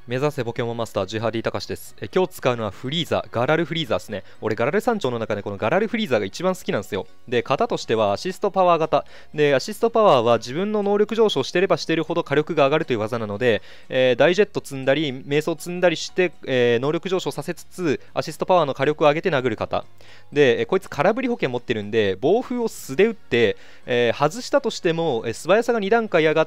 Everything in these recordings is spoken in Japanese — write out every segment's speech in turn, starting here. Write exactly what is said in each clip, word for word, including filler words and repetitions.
目指せポケモンマスターじゅうはちディー たかしです。え今日使うのはフリーザ、ガラルフリーザですね。俺、ガラル山頂の中でこのガラルフリーザが一番好きなんですよ。で、型としてはアシストパワー型。で、アシストパワーは自分の能力上昇してればしてるほど火力が上がるという技なので、えー、ダイジェット積んだり、瞑想積んだりして、えー、能力上昇させつつ、アシストパワーの火力を上げて殴る型。で、えー、こいつ空振り保険持ってるんで、暴風を素で打って、えー、外したとしても、えー、素早さがに段階上がって、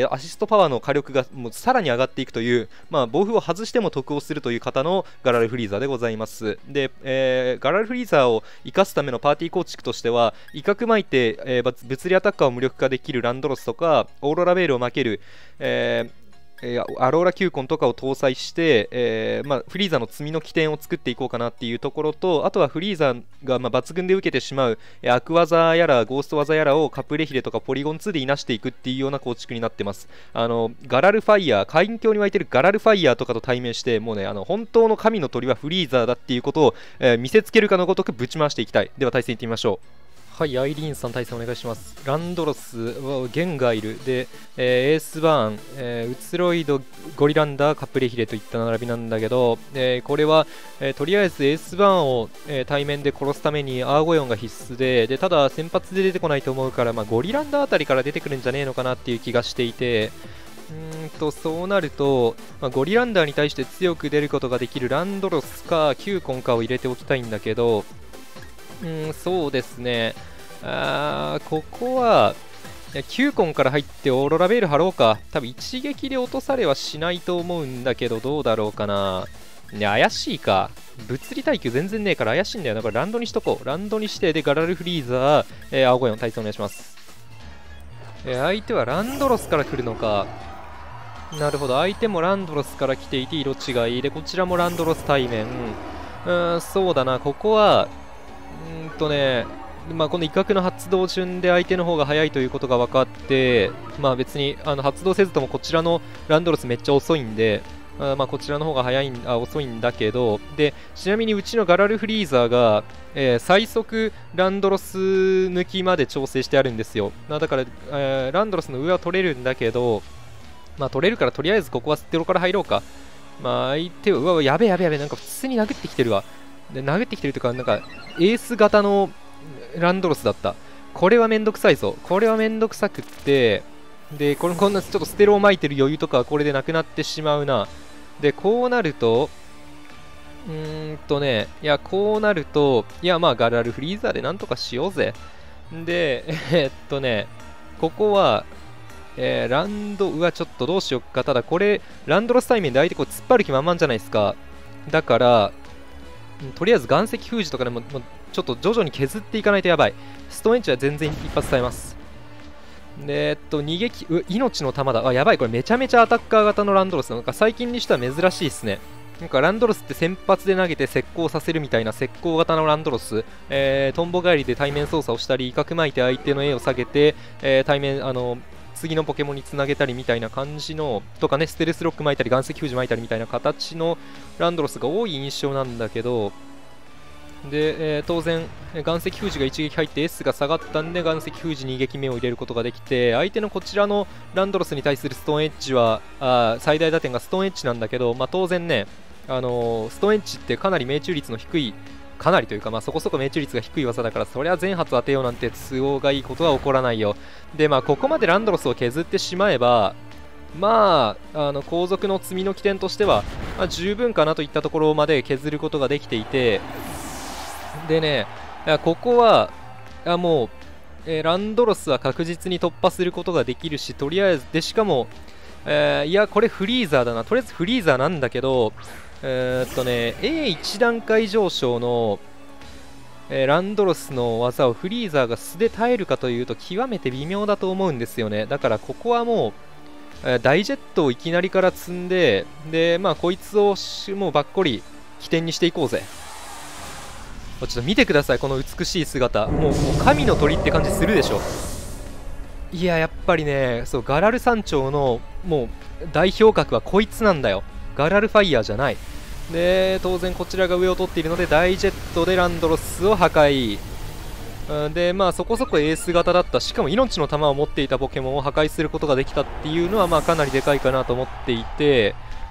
アシストパワーの火力がもうさらに上がっていくという、まあ、暴風を外しても得をするという方のガラルフリーザーでございます。で、えー、ガラルフリーザーを生かすためのパーティー構築としては、威嚇巻いて、えー、物理アタッカーを無力化できるランドロスとか、オーロラベールを巻ける、えーえー、アローラ球根とかを搭載して、えーまあ、フリーザの積みの起点を作っていこうかなっていうところと、あとはフリーザがまあ抜群で受けてしまう、えー、悪技やらゴースト技やらをカプレヒレとかポリゴンツーでいなしていくっていうような構築になってます。あのガラルファイヤー、海峡に湧いてるガラルファイヤーとかと対面して、もうね、あの本当の神の鳥はフリーザだっていうことを、えー、見せつけるかのごとくぶち回していきたい。では対戦いってみましょう。はい、アイリーンさん対戦お願いします。ランドロス、ゲンガイルで、えー、エースバーン、えー、ウツロイド、ゴリランダー、カプレヒレといった並びなんだけど、えー、これは、えー、とりあえずエースバーンを、えー、対面で殺すためにアーゴヨンが必須で、でただ先発で出てこないと思うから、まあ、ゴリランダーあたりから出てくるんじゃねえのかなっていう気がしていて、うーんとそうなると、まあ、ゴリランダーに対して強く出ることができるランドロスかキューコンかを入れておきたいんだけど、うーんそうですね、あーここはキューコンから入ってオーロラベール張ろうか。多分一撃で落とされはしないと思うんだけど、どうだろうかな。ね、怪しいか。物理耐久全然ねえから怪しいんだよな。これランドにしとこう。ランドにして、でガラルフリーザー、えー、青ゴヨン対戦お願いします。えー、相手はランドロスから来るのか。なるほど、相手もランドロスから来ていて色違いで、こちらもランドロス対面。うーんそうだな、ここはうーんとねまあ、この威嚇の発動順で相手の方が早いということが分かって、まあ、別にあの発動せずともこちらのランドロスめっちゃ遅いんで、あまあこちらの方が早いんあ遅いんだけど、でちなみにうちのガラルフリーザーが、えー、最速ランドロス抜きまで調整してあるんですよ。だから、えー、ランドロスの上は取れるんだけど、まあ、取れるからとりあえずここはステロから入ろうか。まあ、相手はうわやべえやべえやべえ、なんか普通に殴ってきてるわ。で殴ってきてるというか、なんかエース型のランドロスだった。これはめんどくさいぞ。これはめんどくさくって、で、このこんなちょっとステロを巻いてる余裕とかはこれでなくなってしまうな。で、こうなると、うーんとね、いや、こうなると、いや、まあ、ガラルフリーザーでなんとかしようぜ。で、えー、っとね、ここは、えー、ランド、うわ、ちょっとどうしよっか。ただ、これ、ランドロス対面で相手こう突っ張る気満々じゃないですか。だから、とりあえず岩石封じとかでも、もちょっと徐々に削っていかないとやばい。ストーンエッジは全然一発耐えます。で、えっと、逃げき、う命の玉だ。あ、やばい。これめちゃめちゃアタッカー型のランドロス。なんか最近にしては珍しいですね。なんかランドロスって先発で投げて石膏させるみたいな石膏型のランドロス。えー、トンボ帰りで対面操作をしたり、威嚇巻いて相手の絵を下げて、えー、対面、あの、次のポケモンにつなげたりみたいな感じのとかね、ステルスロック巻いたり岩石封じ巻いたりみたいな形のランドロスが多い印象なんだけど、で、えー、当然岩石封じが一撃入って S が下がったんで岩石封じに撃目を入れることができて、相手のこちらのランドロスに対するストーンエッジはあ最大打点がストーンエッジなんだけど、まあ、当然ね、あのー、ストーンエッジってかなり命中率の低い、かなりというか、まあ、そこそこ命中率が低い技だから、そりゃ全発当てようなんて都合がいいことは起こらないよ。で、まあ、ここまでランドロスを削ってしまえば、まあ、あの後続の積みの起点としては、まあ、十分かなといったところまで削ることができていて、でね、ここはもう、えー、ランドロスは確実に突破することができるし、とりあえずでしかも、えー、いやこれフリーザーだな。とりあえずフリーザーなんだけど、えー、っとね エーいち 段階上昇の、えー、ランドロスの技をフリーザーが素で耐えるかというと極めて微妙だと思うんですよね。だからここはもう、えー、ダイジェットをいきなりから積んで、でまあこいつをもうばっこり起点にしていこうぜ。ちょっと見てください、この美しい姿。もう、もう神の鳥って感じするでしょ。いややっぱりね、そうガラル山頂のもう代表格はこいつなんだよ。ガラルファイヤーじゃない。で当然こちらが上を取っているのでダイジェットでランドロスを破壊。でまあそこそこエース型だった。しかも命の玉を持っていたポケモンを破壊することができたっていうのはまあかなりでかいかなと思っていて、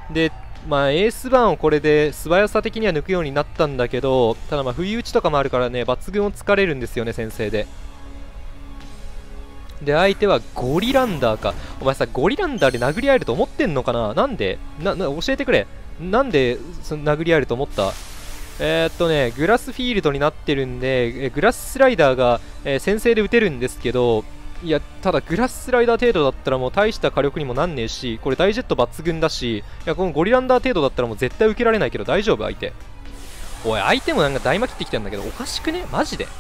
で、まあ、エースバーンをこれで素早さ的には抜くようになったんだけど、ただまあ不意打ちとかもあるからね、抜群を突かれるんですよね、先制で。で、相手はゴリランダーか。お前さ、ゴリランダーで殴り合えると思ってんのかな。なんでなな教えてくれ。なんでその殴り合えると思った。えー、っとね、グラスフィールドになってるんで、グラススライダーが、えー、先制で打てるんですけど、いや、ただグラススライダー程度だったらもう大した火力にもなんねえし、これ大ジェット抜群だし、いや、このゴリランダー程度だったらもう絶対受けられないけど大丈夫相手。おい、相手もなんか大魔切ってきたんだけど、おかしくねマジで。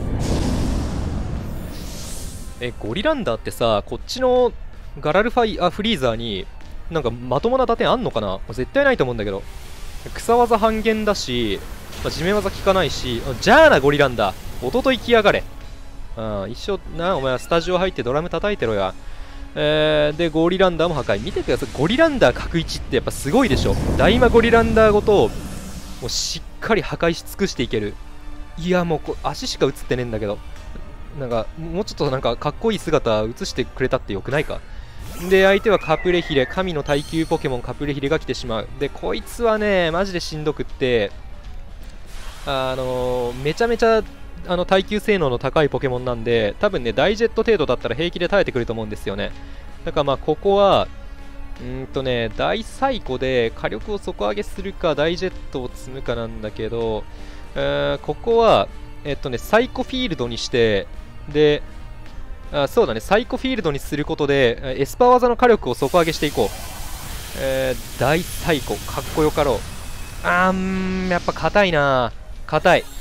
え、ゴリランダーってさ、こっちのガラルファイアフリーザーになんかまともな打点あんのかな。絶対ないと思うんだけど。草技半減だし、まあ、地面技効かないし、じゃあなゴリランダー、弟行きやがれ。うん、一緒な、お前はスタジオ入ってドラム叩いてろや。えー、で、ゴリランダーも破壊。見てください、ゴリランダー角いちってやっぱすごいでしょ。大魔ゴリランダーごと、もうしっかり破壊し尽くしていける。いや、もうこ足しか映ってねえんだけど。なんか、もうちょっとなんかかっこいい姿映してくれたってよくないか。で、相手はカプレヒレ、神の耐久ポケモンカプレヒレが来てしまう。で、こいつはね、マジでしんどくって、あのー、めちゃめちゃあの耐久性能の高いポケモンなんで、多分ね、ダイジェット程度だったら平気で耐えてくると思うんですよね。だからまあ、ここは、うんとね、大最古で火力を底上げするか、ダイジェットを積むかなんだけど、えー、ここは、えっとね、サイコフィールドにして、で、あそうだね、サイコフィールドにすることで、エスパー技の火力を底上げしていこう。えー、大サイコ、かっこよかろう。あーん、やっぱ硬いな。硬い。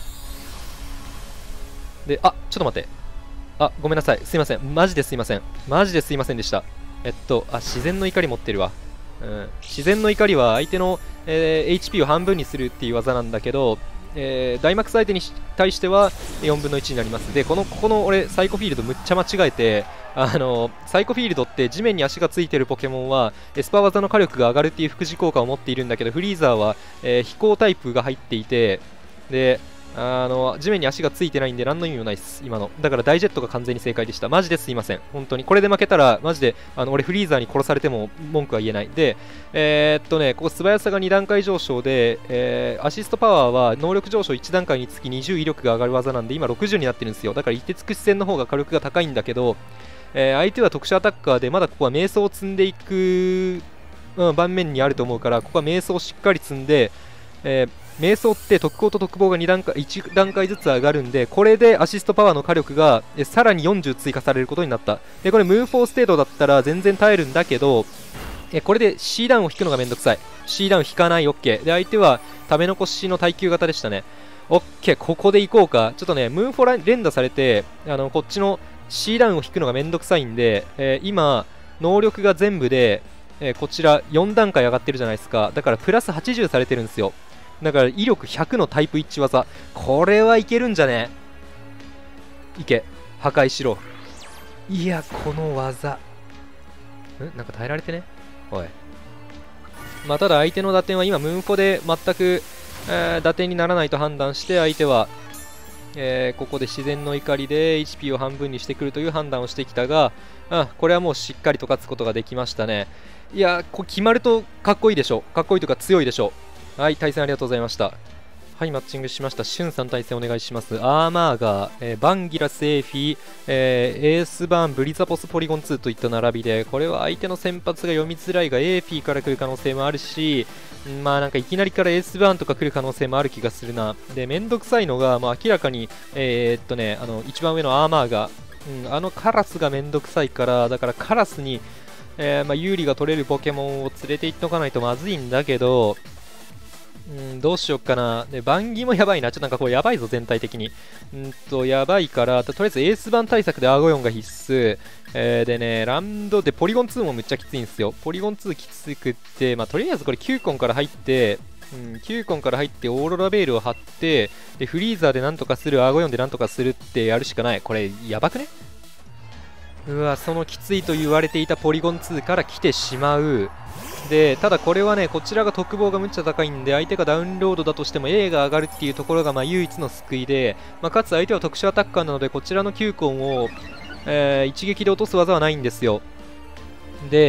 で、あ、ちょっと待って。あ、ごめんなさい。すいません。マジですいません。マジですいませんでした。えっと、あ、自然の怒り持ってるわ。うん、自然の怒りは相手の、えー、エイチピー を半分にするっていう技なんだけど、えー、ダイマックス相手に対してはよんぶんのいちになります。で、この、ここの俺、サイコフィールドむっちゃ間違えて、あのサイコフィールドって地面に足がついてるポケモンはエスパー技の火力が上がるっていう副次効果を持っているんだけど、フリーザーは、えー、飛行タイプが入っていて、で、あの地面に足がついてないんで何の意味もないです、今の。だからダイジェットが完全に正解でした。マジですいません、本当に。これで負けたら、マジであの俺、フリーザーに殺されても文句は言えない。で、えー、っとね、ここ素早さがに段階上昇で、えー、アシストパワーは能力上昇いち段階につきにじゅう威力が上がる技なんで、今ろくじゅうになってるんですよ。だから、一手尽くし戦の方が火力が高いんだけど、えー、相手は特殊アタッカーで、まだここは瞑想を積んでいく、うん、盤面にあると思うから、ここは瞑想をしっかり積んで、えー瞑想って特攻と特防がに段階いち段階ずつ上がるんで、これでアシストパワーの火力がえさらによんじゅう追加されることになった。で、これムーンフォース程度だったら全然耐えるんだけど、えこれで C ダウンを引くのがめんどくさい。C ダウン引かない OK。で、相手は食べ残しの耐久型でしたね。OK、ここでいこうか。ちょっとね、ムーンフォー連打されて、あのこっちの C ダウンを引くのがめんどくさいんで、えー、今、能力が全部で、えー、こちらよん段階上がってるじゃないですか。だからプラスはちじゅうされてるんですよ。だから威力ひゃくのタイプ一致技、これはいけるんじゃね。いけ、破壊しろ。いや、この技んなんか耐えられてね。おい、まあ、ただ相手の打点は今ムーンフォで全く、えー、打点にならないと判断して、相手は、えー、ここで自然の怒りで エイチピー を半分にしてくるという判断をしてきたが、あ、これはもうしっかりと勝つことができましたね。いや、これ決まるとかっこいいでしょ。かっこいいというか強いでしょ。はい、対戦ありがとうございました。はい、マッチングしました。シュンさん対戦お願いします。アーマーガー、えー、バンギラス、エーフィー、えー、エースバーン、ブリザポス、ポリゴンツーといった並びで、これは相手の先発が読みづらいが、エーフィーから来る可能性もあるし、まあなんかいきなりからエースバーンとか来る可能性もある気がするな。で、めんどくさいのが、まあ、明らかに、えー、っとね、あの一番上のアーマーガー、うん、あのカラスがめんどくさいから、だからカラスに、えーまあ、有利が取れるポケモンを連れて行っとかないとまずいんだけど、うん、どうしよっかな。で、バンギもやばいな。ちょっとなんかこれやばいぞ、全体的に。うんと、やばいから、とりあえずエース版対策でアーゴヨンが必須。えー、でね、ランドでポリゴンツーもめっちゃきついんですよ。ポリゴンツーきつくって、まあ、とりあえずこれきゅうコンから入って、うん、きゅうコンから入ってオーロラベールを張って、で、フリーザーでなんとかする、アーゴヨンでなんとかするってやるしかない。これ、やばくね？うわ、そのきついと言われていたポリゴンツーから来てしまう。で、ただこれはね、こちらが特防がむっちゃ高いんで、相手がダウンロードだとしても A が上がるっていうところがまあ唯一の救いで、まあ、かつ相手は特殊アタッカーなので、こちらのきゅうコンを、えー、一撃で落とす技はないんですよ。で、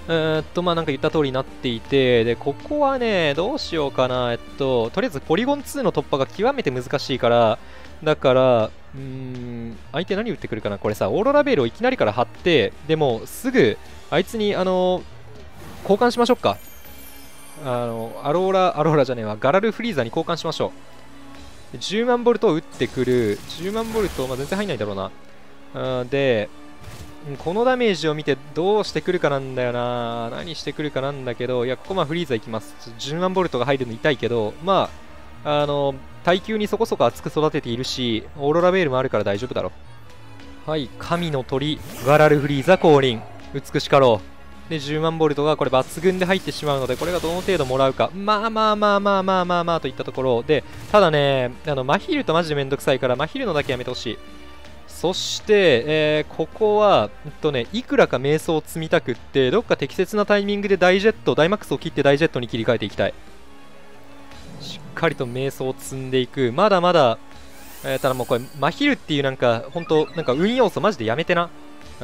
うーんと、まあなんか言った通りになっていて、で、ここはね、どうしようかな。えっと、とりあえずポリゴンツーの突破が極めて難しいから、だから、うーん、相手何打ってくるかな。これさ、オーロラベールをいきなりから張って、でも、すぐ、あいつに、あの、交換しましょうか。あの、アローラ、アローラじゃねえわ、ガラルフリーザに交換しましょう。じゅうまんボルトを打ってくる。じゅうまんボルト、まあ、全然入んないだろうな。うん、で、このダメージを見てどうしてくるかなんだよな。何してくるかなんだけど、いや、ここまあフリーザいきます。じゅうまんボルトが入るの痛いけど、まあ、あの、耐久にそこそこ厚く育てているし、オーロラベールもあるから大丈夫だろう。はい、神の鳥、ガラルフリーザ降臨。美しかろう。で、じゅうまんボルトがこれ抜群で入ってしまうので、これがどの程度もらうか。まあまあまあまあまあまあまあといったところで、ただね、あの、マヒルとマジでめんどくさいから、マヒルのだけやめてほしい。そして、えー、ここは、えっとね、いくらか瞑想を積みたくって、どっか適切なタイミングで大ジェット、ダイマックスを切って大ジェットに切り替えていきたい。しっかりと瞑想を積んでいく。まだまだ、えー、ただもうこれ、マヒルっていうなんか、本当なんか運要素マジでやめてな。うん。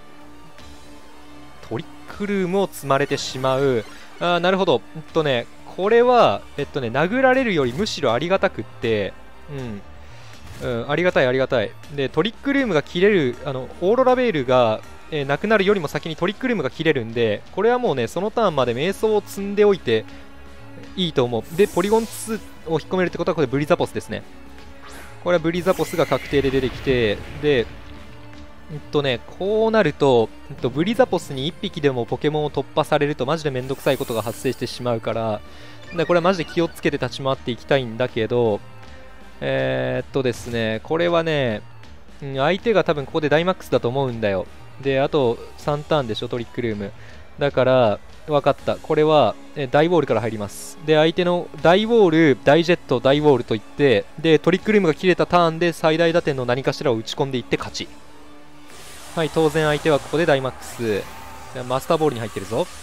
トリックルームを積まれてしまう。あー、なるほど。えっとね、これは、えっとね、殴られるよりむしろありがたくって、うん。うん、ありがたいありがたい。で、トリックルームが切れる、あの、オーロラベールが、えー、なくなるよりも先にトリックルームが切れるんで、これはもうね、そのターンまで瞑想を積んでおいていいと思う。で、ポリゴンツーを引っ込めるってことは、これブリザポスですね。これはブリザポスが確定で出てきて、で、うんとね、こうなると、うんと、ブリザポスにいっぴきでもポケモンを突破されるとマジでめんどくさいことが発生してしまうから、でこれはマジで気をつけて立ち回っていきたいんだけど、えー、っとですね、これはね、うん、相手が多分ここでダイマックスだと思うんだよ。で、あとさんターンでしょ、トリックルーム。だから、分かった。これは、え大ウォールから入ります。で、相手の大ウォール、大ジェット、大ウォールといって、で、トリックルームが切れたターンで最大打点の何かしらを打ち込んでいって勝ち。はい、当然相手はここでダイマックス。マスターボールに入ってるぞ。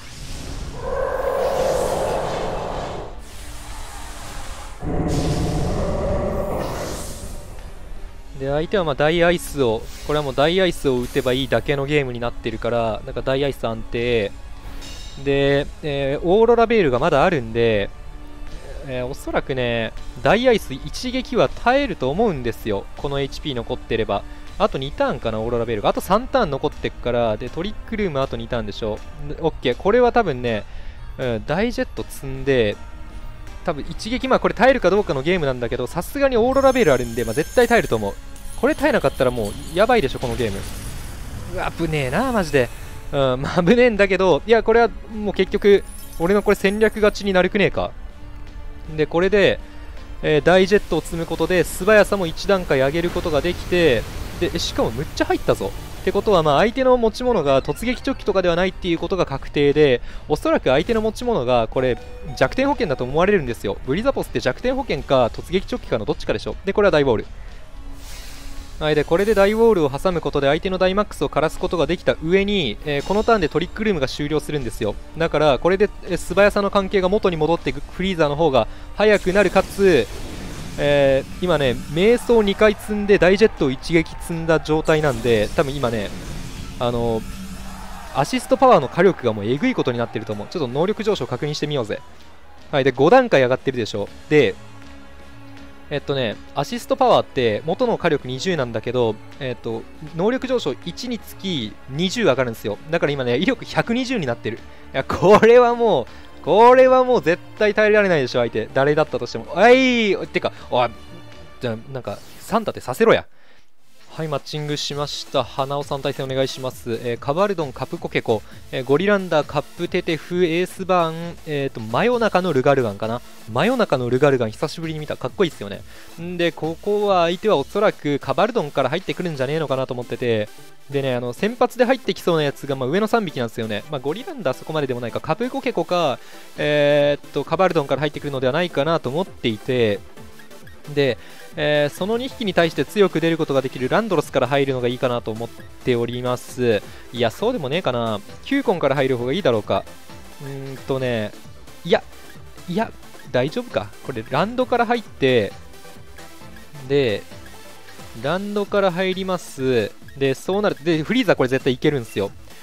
で相手はまあ大アイスを、これはもう大アイスを打てばいいだけのゲームになってるから、なんか大アイス安定で、えー、オーロラベールがまだあるんで、えー、おそらくね、大アイス一撃は耐えると思うんですよ、この エイチピー 残ってれば。あとにターンかな、オーロラベールが。あとさんターン残ってっから、でトリックルームあとにターンでしょ。オッケー、これは多分ね、うん、大ジェット積んで、多分一撃、まあこれ耐えるかどうかのゲームなんだけど、さすがにオーロラベールあるんで、まあ、絶対耐えると思う。これ耐えなかったらもうやばいでしょ、このゲーム。うわ、危ねえな、マジで。うん、まあ危ねえんだけど、いや、これはもう結局、俺のこれ戦略勝ちになるくねえか。で、これで、えー、大ジェットを積むことで、素早さもいち段階上げることができて、で、しかもむっちゃ入ったぞ。ってことは、まあ相手の持ち物が突撃チョッキとかではないっていうことが確定で、おそらく相手の持ち物がこれ弱点保険だと思われるんですよ。ブリザポスって弱点保険か突撃チョッキかのどっちかでしょ。で、これは大ボール。はい、でこれで大ウォールを挟むことで相手のダイマックスを枯らすことができた上に、えー、このターンでトリックルームが終了するんですよ。だからこれで、えー、素早さの関係が元に戻ってフリーザーの方が速くなる、かつ、えー、今ね瞑想にかい積んで大ジェットを一撃積んだ状態なんで、多分今ねあのー、アシストパワーの火力がもうえぐいことになってると思う。ちょっと能力上昇確認してみようぜ。はい、でご段階上がってるでしょ。でえっとね、アシストパワーって元の火力にじゅうなんだけど、えっと、能力上昇いちにつきにじゅう上がるんですよ。だから今ね、威力ひゃくにじゅうになってる。いや、これはもう、これはもう絶対耐えられないでしょ、相手。誰だったとしても。おいてか、おい、じゃあ、なんか、サンタってさせろや。はい、マッチングしました。花尾さん対戦お願いします。えー、カバルドン、カプコケコ、えー、ゴリランダー、カップテテフ、エースバーン、えーと、真夜中のルガルガンかな。真夜中のルガルガン、久しぶりに見た。かっこいいっすよね。んで、ここは相手はおそらくカバルドンから入ってくるんじゃねえのかなと思ってて、でね、あの、先発で入ってきそうなやつが、まあ、上のさんびきなんですよね。まあ、ゴリランダーそこまででもないか、カプコケコか、えー、っと、カバルドンから入ってくるのではないかなと思っていて、で、えー、そのにひきに対して強く出ることができるランドロスから入るのがいいかなと思っております。いや、そうでもねえかな。キューコンから入る方がいいだろうか。うーんとね、いや、いや、大丈夫か。これ、ランドから入って、で、ランドから入ります。で、そうなると、で、フリーザこれ絶対いけるんですよ。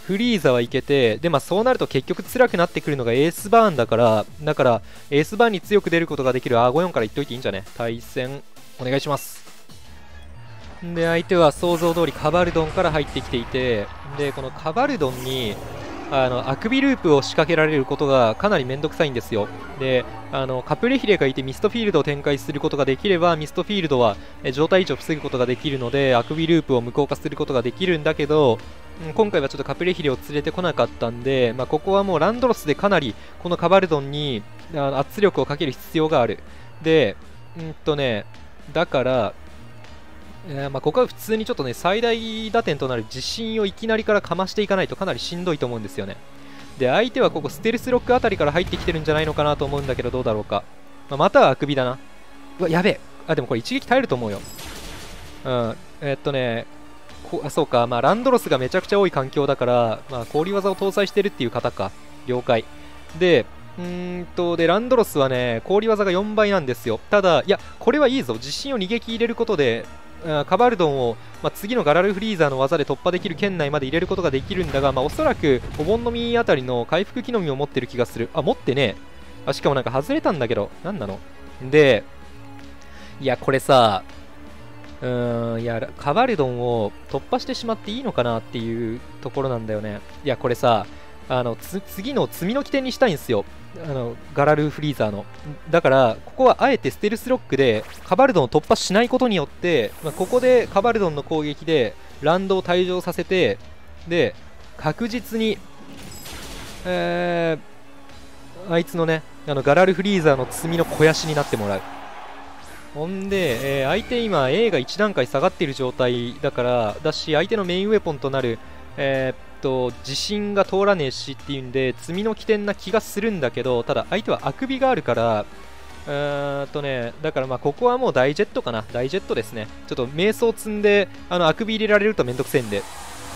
フリーザはいけて、で、まあそうなると結局辛くなってくるのがエースバーンだから、だから、エースバーンに強く出ることができるアーゴよんから言っといていいんじゃね。対戦、お願いします。で、相手は想像通りカバルドンから入ってきていて、で、このカバルドンに、あの、あくびループを仕掛けられることがかなりめんどくさいんですよ。で、あの、カプレヒレがいてミストフィールドを展開することができれば、ミストフィールドはえ状態維持を防ぐことができるので、あくびループを無効化することができるんだけど、うん今回はちょっとカプレヒレを連れてこなかったんで、まあ、ここはもうランドロスでかなりこのカバルドンにあの圧力をかける必要がある。で、うんとね、だから、えーまあここは普通にちょっとね、最大打点となる自信をいきなりからかましていかないとかなりしんどいと思うんですよね。で、相手はここステルスロックあたりから入ってきてるんじゃないのかなと思うんだけど、どうだろうか。まあ、またはあくびだな。うわ、やべえ。あ、でもこれ一撃耐えると思うよ。うん。えー、っとね、こあそうか、まあ、ランドロスがめちゃくちゃ多い環境だから、まあ、氷技を搭載してるっていう方か。了解。で、うーんと、で、ランドロスはね、氷技がよんばいなんですよ。ただ、いや、これはいいぞ。自信を逃げ切れることで、カバルドンを、まあ、次のガラルフリーザーの技で突破できる圏内まで入れることができるんだが、まあ、おそらくお盆の実あたりの回復機能みを持ってる気がする。あ、持ってねえ。あ、しかもなんか外れたんだけど、なんなので、いや、これさ、うーん、いや、カバルドンを突破してしまっていいのかなっていうところなんだよね。いや、これさ、あのつ次の積みの起点にしたいんですよ。あのガラルフリーザーのだからここはあえてステルスロックでカバルドンを突破しないことによって、まあ、ここでカバルドンの攻撃でランドを退場させて、で確実に、えー、あいつのねあのガラルフリーザーの積みの肥やしになってもらう。ほんで、えー、相手今 A がいち段階下がっている状態だからだし、相手のメインウェポンとなる、えーと自信が通らねえしっていうんで積みの起点な気がするんだけど、ただ相手はあくびがあるから、うーんとね、だからまあここはもうダイジェットかな。ダイジェットですね。ちょっと瞑想積んであのあくび入れられるとめんどくせえんで、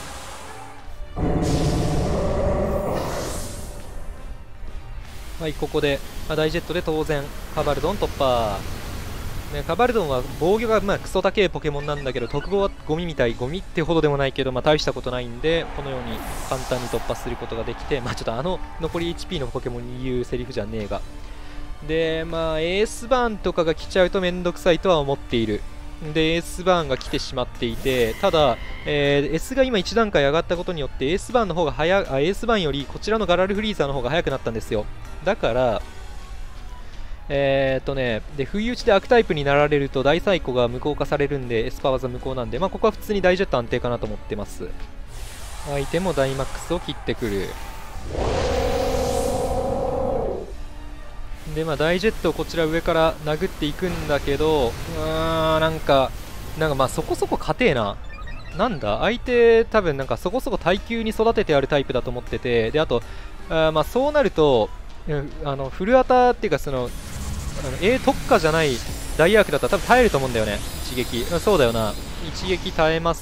はい、ここで、まあ、ダイジェットで当然カバルドン突破。ね、カバルドンは防御がまあクソ高いポケモンなんだけど、特防はゴミみたい、ゴミってほどでもないけど、まあ、大したことないんで、このように簡単に突破することができて、まあ、ちょっとあの残り エイチピー のポケモンに言うセリフじゃねえが、で、まあ、エースバーンとかが来ちゃうとめんどくさいとは思っている。で、エースバーンが来てしまっていて、ただ、えー、S が今いち段階上がったことによって、エースバーンの方が早あ、エースバーンよりこちらのガラルフリーザーの方が早くなったんですよ。だから、えーっとね、で、不意打ちで悪タイプになられると大サイコが無効化されるんで、エスパ技無効なんで、まあ、ここは普通にダイジェット安定かなと思ってます。相手もダイマックスを切ってくる。で、まあ、ダイジェットをこちら上から殴っていくんだけど、うーん、なんか、なんかまあそこそこ硬えな。なんだ相手多分なんかそこそこ耐久に育ててあるタイプだと思ってて、で、あと、あまあそうなると、あのフルアタっていうかその、あの A 特化じゃない大アークだったら多分耐えると思うんだよね、一撃。そうだよな、一撃耐えます。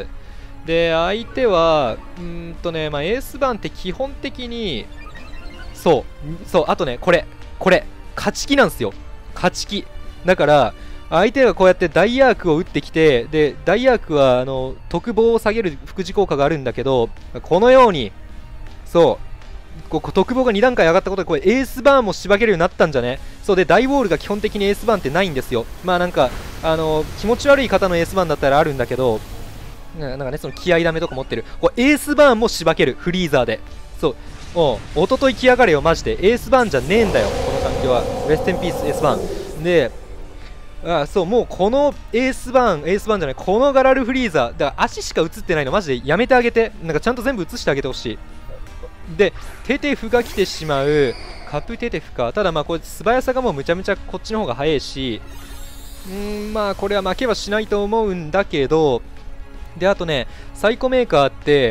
で、相手は、うーんとね、まあ、エースバーンって基本的に、そう、そう、あとね、これ、これ、勝ち気なんですよ。勝ち気。だから、相手がこうやってダイアークを打ってきて、で、ダイアークは、あの、特防を下げる副次効果があるんだけど、このように、そう、こう特防がに段階上がったことでこれエースバーンもしばけるようになったんじゃね。そうで、ダイウォールが基本的にエースバーンってないんですよ。まあなんかあの気持ち悪い方のエースバーンだったらあるんだけど、なんかね、その気合ダメとか持ってるこうエースバーンもしばけるフリーザーで、そうおおととい来やがれよマジで。エースバーンじゃねえんだよこの環境は。レステンピースエースバーンで、あそうもうこのエースバーンエースバーンじゃない、このガラルフリーザーだから足しか映ってないのマジでやめてあげて。なんかちゃんと全部映してあげてほしい。で、テテフが来てしまう。カプテテフか。ただまあこれ素早さがもうむちゃむちゃこっちの方が速いし、うーんまあこれは負けはしないと思うんだけど、であとねサイコメーカーって、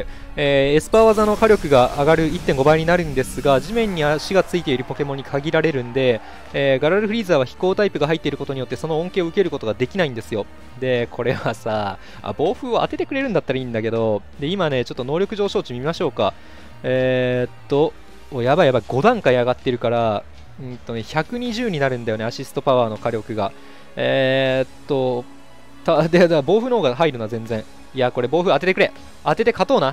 えー、エスパー技の火力が上がる いってんご 倍になるんですが、地面に足がついているポケモンに限られるんで、えー、ガラルフリーザーは飛行タイプが入っていることによってその恩恵を受けることができないんですよ。でこれはさあ、暴風を当ててくれるんだったらいいんだけど、で今ねちょっと能力上昇値見ましょうか。えー、っとおやばいやばい、ご段階上がってるから、うんとね、ひゃくにじゅうになるんだよね、アシストパワーの火力が。えー、っとたでだ暴風の方が入るな全然。いやこれ暴風当ててくれ、当てて勝とうな。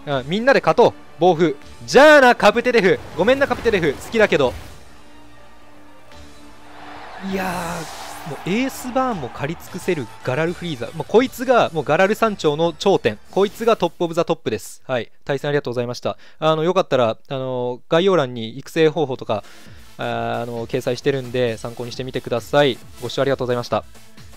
うん、みんなで勝とう。暴風。じゃあな、カプテレフ。ごめんな、カプテレフ。好きだけど。いやー、もうエースバーンも借り尽くせるガラルフリーザ。もうこいつがもうガラル山頂の頂点。こいつがトップオブザトップです。はい。対戦ありがとうございました。あの、よかったら、あの、概要欄に育成方法とか、ああの、掲載してるんで、参考にしてみてください。ご視聴ありがとうございました。